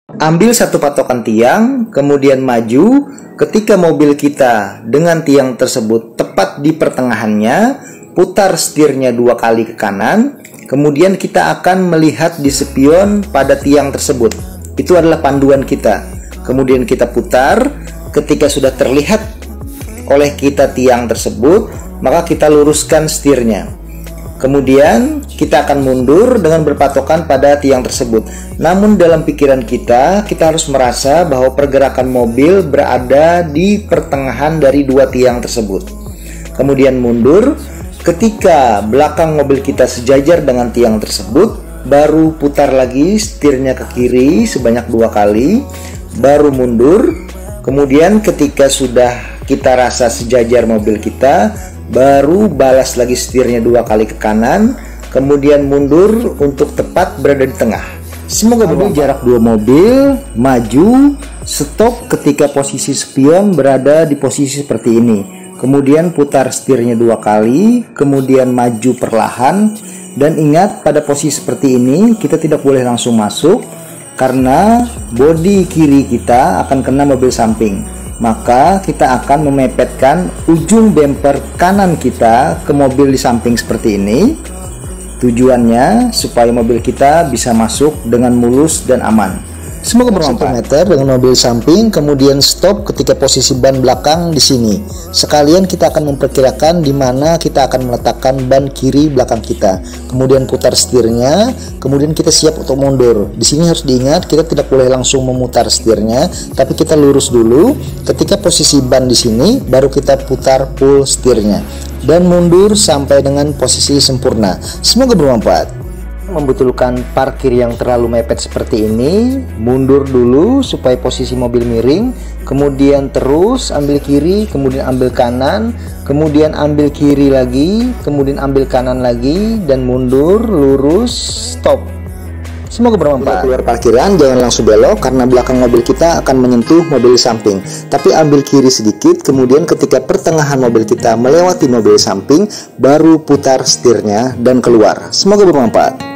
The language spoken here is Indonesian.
Ambil satu patokan tiang, kemudian maju. Ketika mobil kita dengan tiang tersebut tepat di pertengahannya, putar setirnya 2 kali ke kanan. Kemudian kita akan melihat di spion pada tiang tersebut. Itu adalah panduan kita. Kemudian kita putar. Ketika sudah terlihat oleh kita tiang tersebut, maka kita luruskan setirnya. Kemudian kita akan mundur dengan berpatokan pada tiang tersebut. Namun dalam pikiran kita harus merasa bahwa pergerakan mobil berada di pertengahan dari 2 tiang tersebut. Kemudian mundur. Ketika belakang mobil kita sejajar dengan tiang tersebut, baru putar lagi setirnya ke kiri sebanyak 2 kali, baru mundur. Kemudian ketika sudah kita rasa sejajar mobil kita, baru balas lagi setirnya 2 kali ke kanan, kemudian mundur untuk tepat berada di tengah. Semoga bermanfaat. Jarak 2 mobil, maju, stop ketika posisi spion berada di posisi seperti ini. Kemudian putar setirnya 2 kali, kemudian maju perlahan. Dan ingat, pada posisi seperti ini kita tidak boleh langsung masuk karena bodi kiri kita akan kena mobil samping. Maka kita akan memepetkan ujung bumper kanan kita ke mobil di samping seperti ini. Tujuannya supaya mobil kita bisa masuk dengan mulus dan aman. Semoga bermanfaat. 1 meter dengan mobil samping, kemudian stop ketika posisi ban belakang di sini. Sekalian kita akan memperkirakan di mana kita akan meletakkan ban kiri belakang kita. Kemudian putar setirnya, kemudian kita siap untuk mundur. Di sini harus diingat, kita tidak boleh langsung memutar setirnya, tapi kita lurus dulu. Ketika posisi ban di sini, baru kita putar full setirnya dan mundur sampai dengan posisi sempurna. Semoga bermanfaat. Membutuhkan parkir yang terlalu mepet seperti ini, mundur dulu supaya posisi mobil miring, kemudian terus ambil kiri, kemudian ambil kanan, kemudian ambil kiri lagi, kemudian ambil kanan lagi, dan mundur, lurus, stop. Semoga bermanfaat. Keluar parkiran jangan langsung belok karena belakang mobil kita akan menyentuh mobil samping. Tapi ambil kiri sedikit, kemudian ketika pertengahan mobil kita melewati mobil samping, baru putar setirnya dan keluar. Semoga bermanfaat.